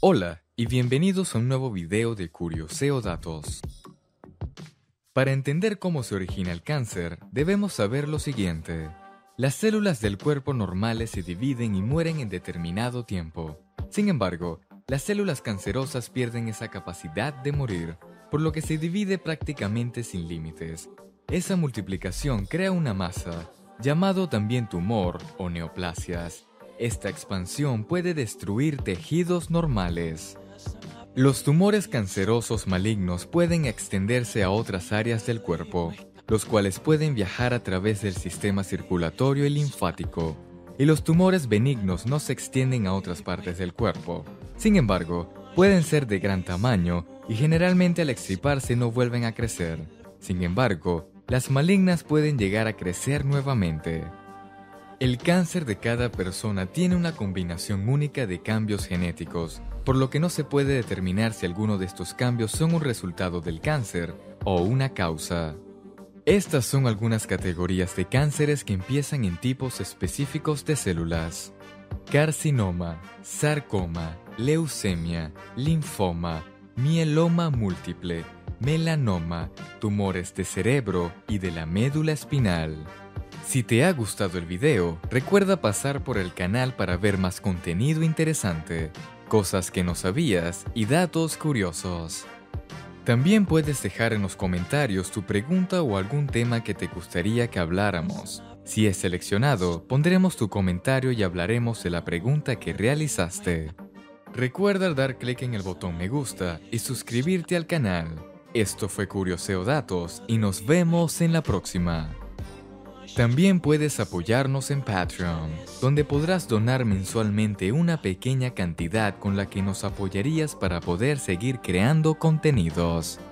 Hola y bienvenidos a un nuevo video de Curioseo Datos. Para entender cómo se origina el cáncer, debemos saber lo siguiente. Las células del cuerpo normales se dividen y mueren en determinado tiempo. Sin embargo, las células cancerosas pierden esa capacidad de morir, por lo que se divide prácticamente sin límites. Esa multiplicación crea una masa, llamado también tumor o neoplasias. Esta expansión puede destruir tejidos normales. Los tumores cancerosos malignos pueden extenderse a otras áreas del cuerpo, los cuales pueden viajar a través del sistema circulatorio y linfático, y los tumores benignos no se extienden a otras partes del cuerpo. Sin embargo, pueden ser de gran tamaño y generalmente al extirparse no vuelven a crecer. Sin embargo, las malignas pueden llegar a crecer nuevamente. El cáncer de cada persona tiene una combinación única de cambios genéticos, por lo que no se puede determinar si alguno de estos cambios son un resultado del cáncer o una causa. Estas son algunas categorías de cánceres que empiezan en tipos específicos de células: carcinoma, sarcoma, leucemia, linfoma, mieloma múltiple, melanoma, tumores de cerebro y de la médula espinal. Si te ha gustado el video, recuerda pasar por el canal para ver más contenido interesante, cosas que no sabías y datos curiosos. También puedes dejar en los comentarios tu pregunta o algún tema que te gustaría que habláramos. Si es seleccionado, pondremos tu comentario y hablaremos de la pregunta que realizaste. Recuerda dar clic en el botón me gusta y suscribirte al canal. Esto fue Curioseo Datos y nos vemos en la próxima. También puedes apoyarnos en Patreon, donde podrás donar mensualmente una pequeña cantidad con la que nos apoyarías para poder seguir creando contenidos.